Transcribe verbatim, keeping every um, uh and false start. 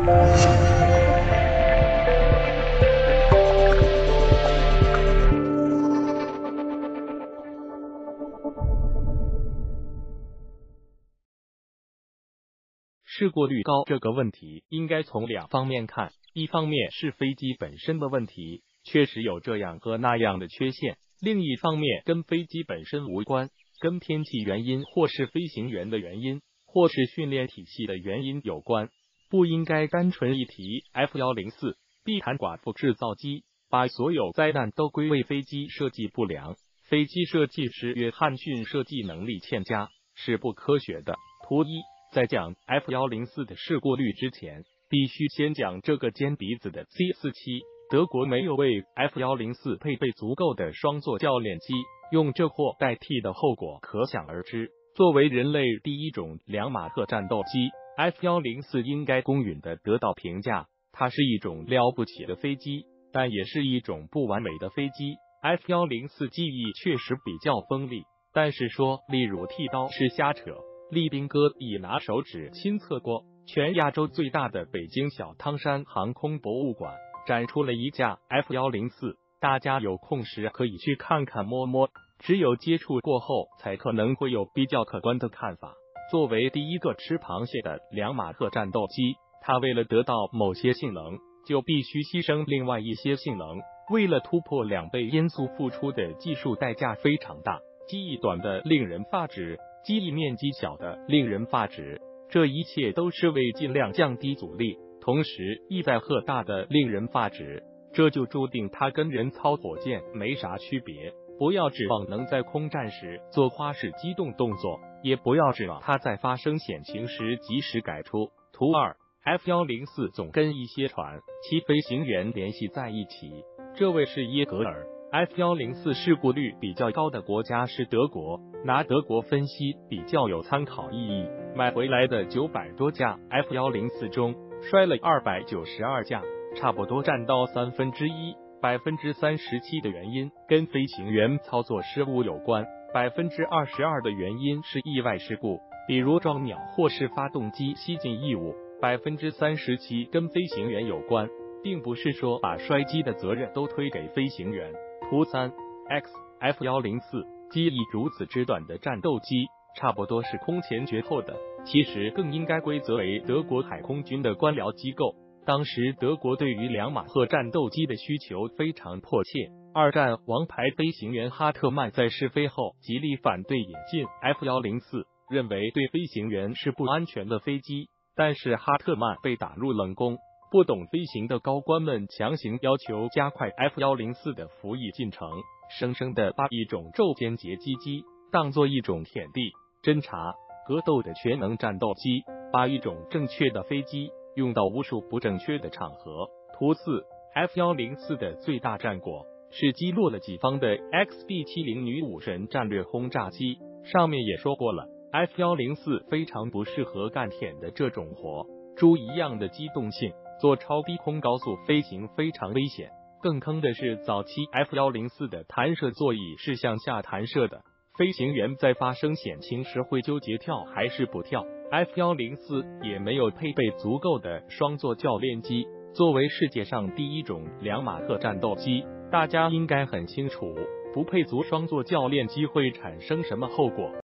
事故率高这个问题应该从两方面看，一方面是飞机本身的问题，确实有这样和那样的缺陷，另一方面跟飞机本身无关，跟天气原因或是飞行员的原因或是训练体系的原因有关，不应该单纯一提 F 一零四 避谈寡妇制造机，把所有灾难都归为飞机设计不良。飞机设计师约翰逊设计能力欠佳是不科学的。图一，在讲 F 一零四 的事故率之前，必须先讲这个尖鼻子的 C 四七。德国没有为 F 一零四 配备足够的双座教练机，用这货代替的后果可想而知。作为人类第一种两马赫战斗机， F 一零四 应该公允的得到评价，它是一种了不起的飞机，但也是一种不完美的飞机。 F 一零四 技艺确实比较锋利，但是说例如剃刀是瞎扯。利宾哥已拿手指亲测过，全亚洲最大的北京小汤山航空博物馆展出了一架 F 一零四， 大家有空时可以去看看摸摸，只有接触过后才可能会有比较客观的看法。作为第一个吃螃蟹的两马赫战斗机，它为了得到某些性能，就必须牺牲另外一些性能，为了突破两倍音速付出的技术代价非常大，机翼短的令人发指，机翼面积小的令人发指，这一切都是为尽量降低阻力，同时意在赫大的令人发指，这就注定它跟人操火箭没啥区别。不要指望能在空战时做花式机动动作，也不要指望它在发生险情时及时改出。图二， F 一零四 总跟一些船其飞行员联系在一起，这位是耶格尔。F 一零四 事故率比较高的国家是德国，拿德国分析比较有参考意义。买回来的九百多架 F 一零四 中，摔了二百九十二架，差不多占到三分之一。百分之三十七的原因跟飞行员操作失误有关，百分之二十二的原因是意外事故，比如撞鸟或是发动机吸进异物，百分之三十七跟飞行员有关，并不是说把摔机的责任都推给飞行员。图三 X F 一零四 机翼如此之短的战斗机，差不多是空前绝后的，其实更应该归责为德国海空军的官僚机构。当时德国对于两马赫战斗机的需求非常迫切。二战王牌飞行员哈特曼在试飞后极力反对引进 F 一零四，认为对飞行员是不安全的飞机，但是哈特曼被打入冷宫。不懂飞行的高官们强行要求加快 F 一零四 的服役进程，生生的把一种骤间截击机当作一种舔地、侦察、格斗的全能战斗机，把一种正确的飞机用到无数不正确的场合。图四 F 一零四 的最大战果是击落了己方的 X B 七十女武神战略轰炸机。上面也说过了， F 一零四 非常不适合干舔的这种活，猪一样的机动性，做超低空高速飞行非常危险。更坑的是，早期 F 一零四 的弹射座椅是向下弹射的，飞行员在发生险情时会纠结跳还是不跳。F 一零四 也没有配备足够的双座教练机，作为世界上第一种两马赫战斗机，大家应该很清楚，不配足双座教练机会产生什么后果。